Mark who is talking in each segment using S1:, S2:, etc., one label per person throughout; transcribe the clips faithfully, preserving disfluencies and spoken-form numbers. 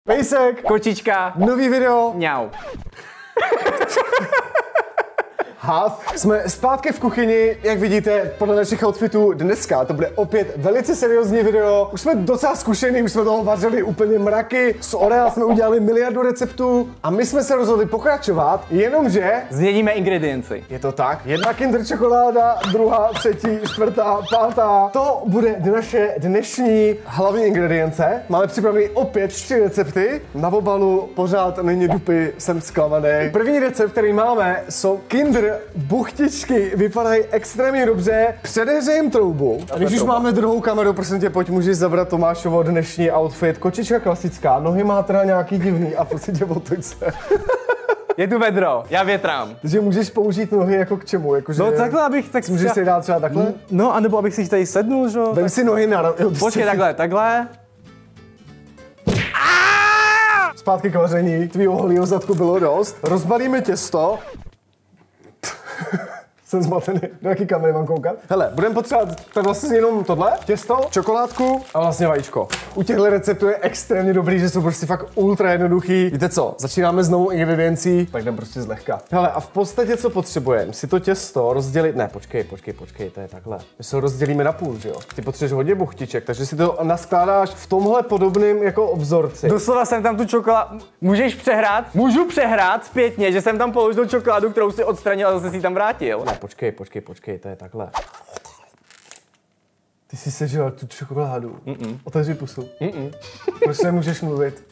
S1: Pejsek.
S2: Kočička.
S1: Nový video.
S2: Mňau.
S1: Hav. Jsme zpátky v kuchyni, jak vidíte, podle našich outfitů dneska. To bude opět velice seriózní video. Už jsme docela zkušení, už jsme toho vařili úplně mraky. S Oreo jsme udělali miliardu receptů a my jsme se rozhodli pokračovat, jenomže...
S2: Změníme ingredienci.
S1: Je to tak. Jedna Kinder čokoláda, druhá, třetí, čtvrtá, pátá. To bude naše dnešní hlavní ingredience. Máme připravený opět tři recepty. Na obalu pořád není dupy, jsem zklamaný. První recept, který máme, jsou Kinder buchtičky. Vypadají extrémně dobře. Předehřejím troubu. A když už máme druhou kameru, prosím tě, pojď, můžeš zabrat Tomášovo dnešní outfit. Kočička klasická, nohy má teda nějaký divný a prosím tě, otoč se.
S2: Je tu vedro, já větrám.
S1: Takže můžeš použít nohy jako k čemu? Jako, že
S2: No takhle, abych tak...
S1: Můžeš si dát třeba takhle?
S2: No, anebo abych si tady sednul, že jo?
S1: Vem si nohy na...
S2: Počkej, takhle, takhle.
S1: Zpátky k vaření. Tvýho holího zadku bylo dost. Rozbalíme těsto. Jsem zmatený. Do jaký kamery mám koukat? Hele, budeme potřebovat tak vlastně jenom tohle, těsto, čokoládku a vlastně vajíčko. U těchto receptů je extrémně dobrý, že jsou prostě fakt ultra jednoduchý. Víte co, začínáme s novou ingrediencí, tak jdem prostě zlehka. Hele, a v podstatě co potřebujeme? Si to těsto rozdělit, ne, počkej, počkej, počkej, to je takhle. My se ho rozdělíme na půl, že jo? Ty potřebuješ hodně buchtiček, takže si to naskládáš v tomhle podobném jako obzorci.
S2: Doslova jsem tam tu čokoládu... Můžeš přehrát? Můžu přehrát zpětně, že jsem tam položil čokoládu, kterou si odstranil a zase si tam vrátil.
S1: Ne, počkej, počkej, počkej, to je takhle. Ty jsi sežral tu čokoládu. Mm-mm. Otevři pusu. Mm-mm. Proč nemůžeš mluvit?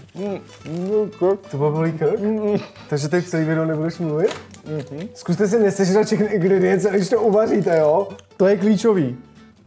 S1: To bolí krk? Mm-mm. Takže teď celý video nebudeš mluvit? Mm-hmm. Zkuste si nesežrat všechny ingredience, když to uvaříte, jo? To je klíčový.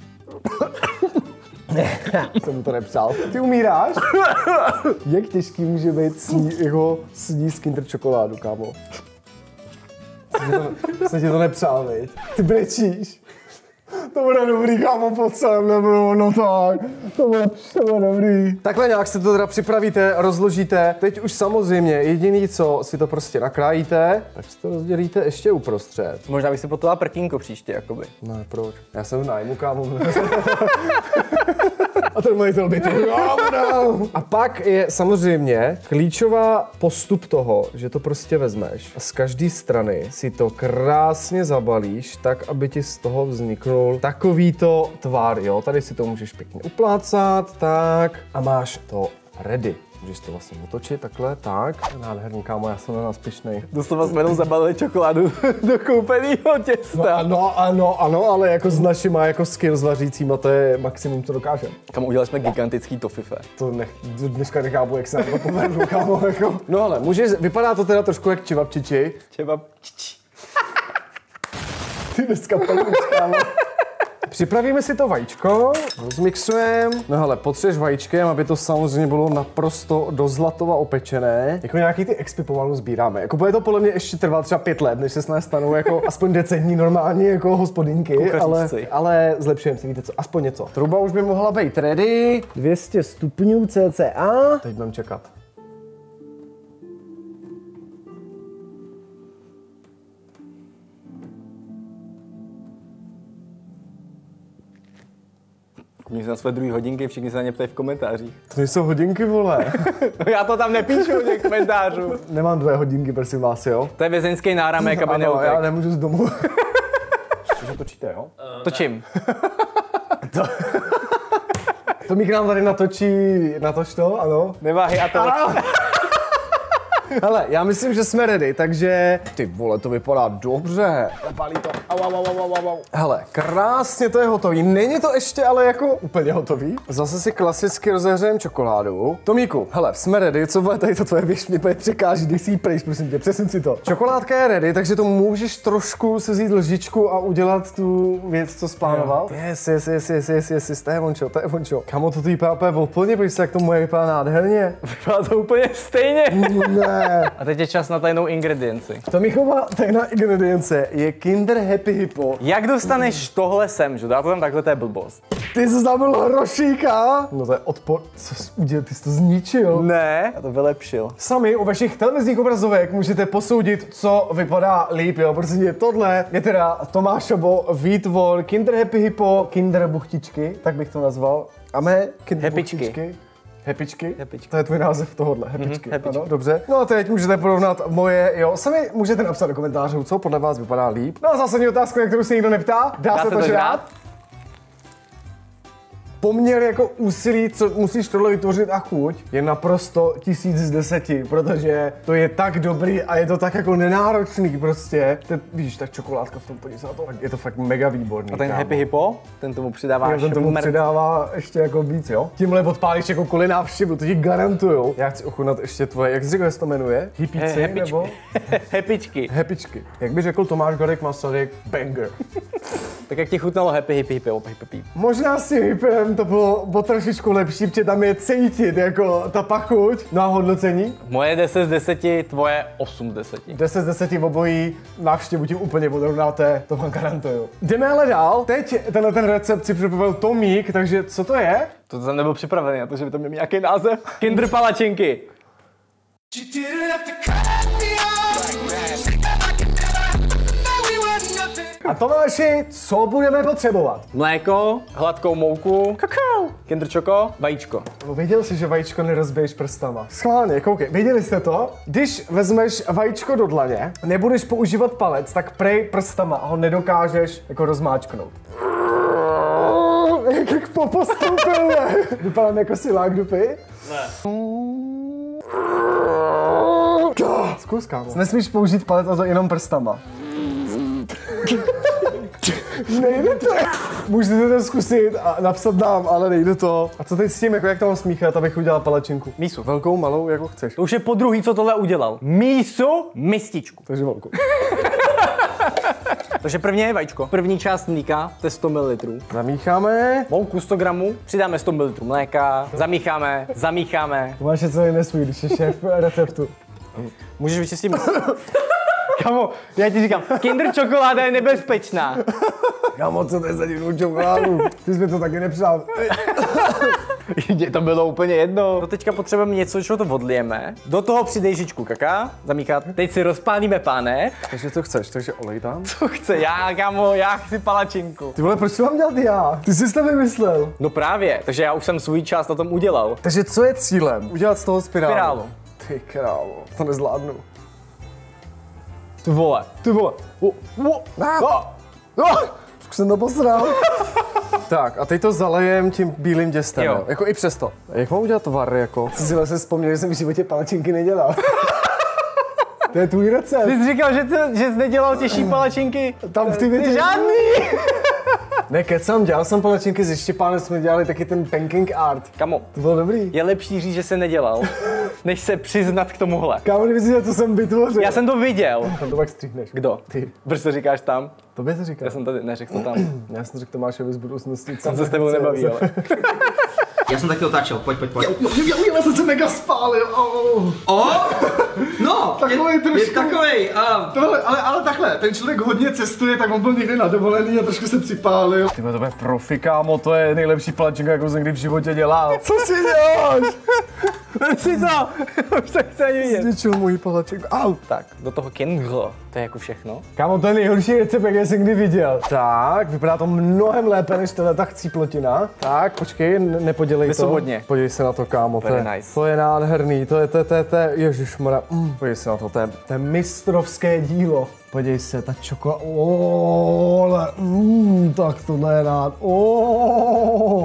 S1: Jsem mu to nepsal. Ty umíráš? Jak těžký může být sní, jako sníst Kinder čokoládu, kámo? Jsem ti to nepřál, viď? Ty brečíš. To bude dobrý, kámo, po celém nebudu, no tak. To bude, to bude dobrý. Takhle nějak se to teda připravíte, rozložíte. Teď už samozřejmě jediný, co si to prostě nakrájíte, tak si to rozdělíte ještě uprostřed.
S2: Možná bych si potovala prkínko příště, jakoby.
S1: Ne, proč? Já jsem v nájmu, kámo. A ten majitel bytu. A pak je samozřejmě klíčová postup toho, že to prostě vezmeš a z každé strany si to krásně zabalíš, tak, aby ti z toho vzniknul takovýto tvar, jo. Tady si to můžeš pěkně uplácat, tak, a máš to ready. Můžeš to vlastně otočit takhle, tak. Nádherný, kámo, já jsem na nás pyšnej.
S2: Doslova jsme jenom zabalili čokoládu do koupeného těsta.
S1: No, ano, ano, ano, ale jako s našima jako skills vařícíma, to je maximum, co dokážeme.
S2: Kam udělali jsme gigantický tofife.
S1: To nech, dneška nechápu, jak se na to povedu, kámo, jako. No ale, můžeš, vypadá to teda trošku jak čevapčiči.
S2: Čevapčiči.
S1: Ty dneska paluč, kámo. Připravíme si to vajíčko, rozmixujeme. No hele, potřebuješ vajíčkem, aby to samozřejmě bylo naprosto do zlatova opečené. Jako nějaký ty expy pomalu sbíráme. Jako bude to podle mě ještě trvat třeba pět let, než se s nás stanou jako aspoň decentní normální jako hospodinky, ale, ale zlepšujeme si, víte co, aspoň něco. Truba už by mohla být ready. dvě stě stupňů cca. Teď budeme čekat.
S2: Koukni se na své druhé hodinky, všichni se na ně ptají v komentářích.
S1: To nejsou hodinky, vole.
S2: Já to tam nepíšu v těch komentářů.
S1: Nemám dvě hodinky, prosím vás, jo?
S2: To je vězeňský náramek, aby neutek.
S1: Já nemůžu z domu. Cože točíte, jo?
S2: Uh, Točím.
S1: to... Tomík nám tady natočí, natoč to, ano?
S2: Neváhy a to.
S1: Hele, já myslím, že jsme ready, takže... Ty vole, to vypadá dobře. Lepálí to. Au, au, au, au, au, au. Hele, krásně to je hotový. Není to ještě ale jako úplně hotový. Zase si klasicky rozehřejeme čokoládu. Tomíku, hele, jsme ready, co bude tady to tvoje, běž mě bude překáží, když si ji prejš, prosím tě, přesun si to. Čokoládka je ready, takže to můžeš trošku si vzít lžičku a udělat tu věc, co splánoval. Yes, yes, yes, yes, yes, yes, yes, to je vončo, to je vončo. Kamo, to ty vypadá úplně úplně, protože se jak to moje vypadá nádherně.
S2: Vypadá to úplně stejně.
S1: Ne.
S2: A teď je čas na tajnou ingredienci.
S1: Tomíchova tajná ingredience je Kinder Happy Hippo.
S2: Jak dostaneš tohle sem, že? Dá to tam takhle, to je blbost.
S1: Ty jsi zabil hrošíka? No to je odpor... Co jsi udělal? Ty jsi to zničil?
S2: Ne, já to vylepšil.
S1: Sami u vašich televizních obrazovek můžete posoudit, co vypadá líp, jo? Protože tohle je teda Tomášovo výtvor Kinder Happy Hippo, Kinder buchtičky, tak bych to nazval. A mé Kinder
S2: Hepičky.
S1: buchtičky. Hepičky?
S2: Hepičky.
S1: To je tvůj název tohohle, hepičky.
S2: Mm-hmm, hepičky.
S1: Ano, dobře. No a teď můžete porovnat moje, jo. Sami můžete napsat do komentářů, co podle vás vypadá líp. No a zásadní otázka, na kterou se nikdo neptá. Dá, Dá se, se to žrát? Poměr jako úsilí, co musíš tohle vytvořit a chuť, je naprosto tisíc z deseti, protože to je tak dobrý a je to tak jako nenáročný prostě. Ten, víš, ta čokoládka v tom podívej se na to, je to fakt mega výborný.
S2: A ten
S1: kámo.
S2: Happy Hippo, ten tomu přidává
S1: ten tomu mer... přidává ještě jako víc, jo. Tímhle odpálíš jako kvůli návštěvu, to ti garantuju. Já chci ochutnat ještě tvoje, jak jsi řekl, jak se to jmenuje? Hippíci,
S2: He,
S1: nebo?
S2: Hepičky.
S1: Hepičky. Jak by řekl Tomáš Garrigue Masaryk, banger.
S2: Tak jak ti chutnalo Happy Hippy Hippo?
S1: Možná si Hippem to bylo o trošičku lepší, protože tam je cítit jako ta pachuť. No a hodnocení?
S2: Moje deset z deseti, tvoje osm z deseti.
S1: deset z deseti obojí, návštěvu tím úplně odrovnáte, to vám garantuju. Jdeme ale dál. Teď tenhle ten recept si připravil Tomík, takže co to je?
S2: To jsem nebyl připravený na to, že by to měl nějaký název. Kinder palačinky.
S1: A Tomáši, co budeme potřebovat?
S2: Mléko, hladkou mouku, kakao, Kinder Choco, vajíčko.
S1: No, věděl jsi, že vajíčko nerozbiješ prstama. Schválně, koukej, věděli jste to? Když vezmeš vajíčko do dlaně, nebudeš používat palec, tak prej prstama a ho nedokážeš jako rozmáčknout. Jak, jak popostupil, ne? Vypadám jako silák dupy? Ne. Zkus, kámo. Nesmíš použít palec a to jenom prstama. Nejde to. Můžete to zkusit a napsat nám, ale nejde to. A co teď s tím, jako jak to mám smíchat, abych udělal palačinku?
S2: Mísu.
S1: Velkou, malou, jako chceš.
S2: To už je po druhý, co tohle udělal. Mísu, mističku.
S1: Takže velkou.
S2: Takže první je vajíčko. První část mlíka, to je sto mililitrů.
S1: Zamícháme.
S2: Mouku sto gramů, přidáme sto mililitrů mléka, zamícháme, zamícháme.
S1: To máš něco nesmí, když je šéf receptu.
S2: Můžeš vyčistit? Kamo, já ti říkám, Kinder čokoláda je nebezpečná.
S1: Kamo, co to je za divnou čokoládu? Ty jsi mi to taky nepřál.
S2: Mně to bylo úplně jedno. No teďka potřebujeme něco, čeho to odlijeme. Do toho přidej žičku kaká, zamíchat. Teď si rozpálíme pánev.
S1: Takže co chceš, takže olej tam?
S2: Co chce? Já, kamo, já chci palačinku.
S1: Ty vole, proč to mám dělat já? Ty jsi to vymyslel.
S2: No právě, takže já už jsem svůj část na tom udělal.
S1: Takže co je cílem? Udělat z toho spirálu.
S2: Spirálu.
S1: Ty krávo, to nezvládnu.
S2: Ty vole, ty vole. O, o,
S1: ah. oh. Už jsem to posral. Tak a teď to zalejem tím bílým těstem, jo. Jako i přesto. Jak mám udělat tvar, jako? Zile se vzpomněl, že jsem v životě palačinky nedělal. To je tvůj recept.
S2: Ty jsi říkal, že, ty, že jsi nedělal těžší palačinky.
S1: Tam v ty větě...
S2: Žádný.
S1: Ne, kecám, dělal jsem palačinky ze štěpánem, jsme dělali taky ten banking art.
S2: Kamo,
S1: to bylo dobrý.
S2: Je lepší říct, že se nedělal, než se přiznat k tomuhle.
S1: Kámo, nevidíš, co jsem vytvořil.
S2: Já jsem to viděl.
S1: Tam to pak stříhneš.
S2: Kdo?
S1: Ty.
S2: Proč to říkáš tam?
S1: Tobě to říkám.
S2: Já jsem tady neřekl to tam.
S1: Já jsem to řekl Tomášovi z budoucnosti.
S2: Jsem se s tebou nebaví, ale.
S3: Já jsem taky otáčel, pojď, pojď, pojď.
S1: Já, já, já jsem se mega spálil. Oh.
S3: O? No,
S1: takovej
S3: je,
S1: trošku.
S3: Je takovej. Uh...
S1: Tohle, ale, ale takhle, ten člověk hodně cestuje, tak on byl někdy na dovolený a trošku se připálil. Ty to bude profi, kámo, to je nejlepší palačinka, jakou jsem kdy v životě dělal. Co si děláš?
S2: Si to, už to chci ani vidět.
S1: Zničil můj palačinku. Au.
S2: Tak, do toho Kindle, to je jako všechno.
S1: Kámo, to je nejhorší recept, jak jsem kdy viděl. Tak, vypadá to mnohem lépe než tahle ta chcíplotina. Tak, počkej, nepodělej to.
S2: Svobodně.
S1: Podívej se na to, kámo, to je,
S2: nice.
S1: to je nádherný, to je, to je, to je, to je, ježišmarja, mm. Podívej se na to, to je, to je mistrovské dílo. Podívej se, ta čokoláda, oh, mm, tak tohle je rád, oh.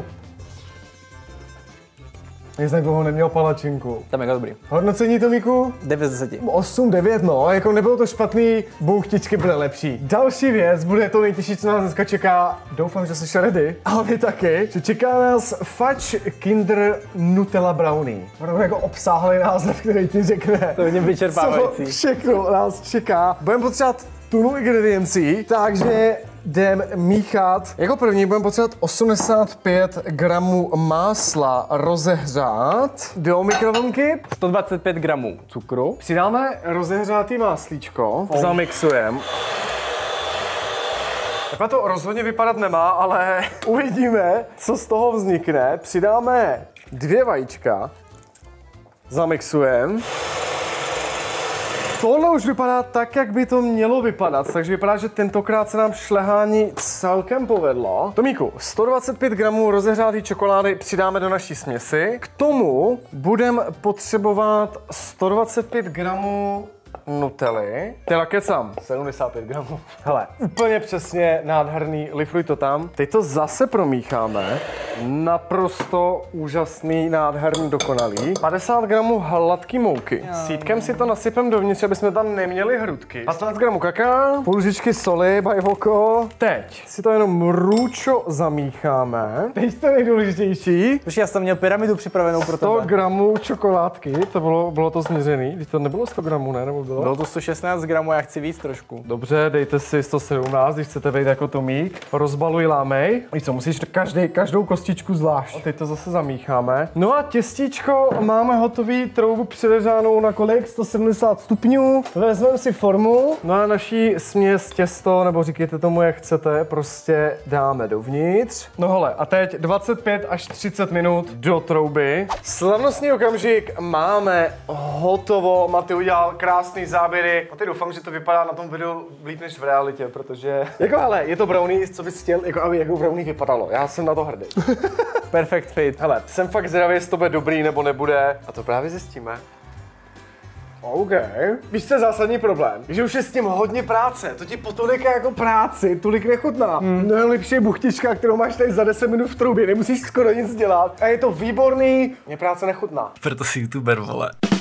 S1: Nic tak dlouho neměl palačinku.
S2: To je mega dobrý.
S1: Hodnocení, Tomíku?
S2: devět z deseti.
S1: osm, devět, no, jako nebylo to špatný, bouchtičky byly lepší. Další věc, bude to nejtěžší, co nás dneska čeká. Doufám, že jsi ready, ale vy taky. Že čeká nás Fudge Kinder Nutella Brownie. Opravdu jako obsáhlý název, který ti řekne,
S2: to je vyčerpávající.
S1: Co všechno nás čeká. Budeme potřebovat tunu ingrediencí, takže jdem míchat. Jako první budeme potřebovat osmdesát pět gramů másla rozehřát do mikrovlnky.
S2: sto dvacet pět gramů cukru.
S1: Přidáme rozehřátý máslíčko. Oh. Zamixujeme. Takhle to rozhodně vypadat nemá, ale uvidíme, co z toho vznikne. Přidáme dvě vajíčka. Zamixujeme. tohle už vypadá tak, jak by to mělo vypadat, takže vypadá, že tentokrát se nám šlehání celkem povedlo. Tomíku, sto dvacet pět gramů rozehřáté čokolády přidáme do naší směsi. K tomu budeme potřebovat sto dvacet pět gramů Nutelly. Teda kecám, sedmdesát pět gramů. Hele, úplně přesně nádherný, lifruj to tam. Teď to zase promícháme. Naprosto úžasný, nádherný, dokonalý. padesát gramů hladký mouky. Sítkem si to nasypem dovnitř, aby jsme tam neměli hrudky. patnáct gramů kaká, půl lžičky soli, bajvoko. Teď si to jenom růčo zamícháme. Teď to nejdůležitější.
S2: Už já jsem měl pyramidu připravenou pro
S1: sto
S2: tebe.
S1: gramů čokoládky, to bylo, bylo to změřený. Když to nebylo sto gramů, ne? Nebo bylo?
S2: Bylo to sto šestnáct gramů, já chci víc trošku.
S1: Dobře, dejte si sto sedmnáct, když chcete být jako Tomík. Rozbaluj, lámej. Víš co, musíš každý, každou kostičku zvlášť. A teď to zase zamícháme. No a těstíčko máme hotový, troubu předehřánou na kolik? sto sedmdesát stupňů. Vezmeme si formu. No a naší směs těsto, nebo říkejte tomu, jak chcete, prostě dáme dovnitř. No hele, a teď dvacet pět až třicet minut do trouby. Slavnostní okamžik máme hotovo. Maty udělal krásný záběry. A teď doufám, že to vypadá na tom videu líp než v realitě, protože... Jako ale, je to brownie, co bys chtěl, jako aby jako brownie vypadalo. Já jsem na to hrdý.
S2: Perfect fit.
S1: Hele, jsem fakt zvědavý, jestli to bude dobrý nebo nebude. A to právě zjistíme. OK. Víš, co je zásadní problém? Že už je s tím hodně práce. To ti po tolika jako práci, tolik nechutná. Hmm. Nejlepší buchtička, kterou máš tady za deset minut v troubě. Nemusíš skoro nic dělat. A je to výborný. Mě práce nechutná.
S2: Proto jsi youtuber, vole.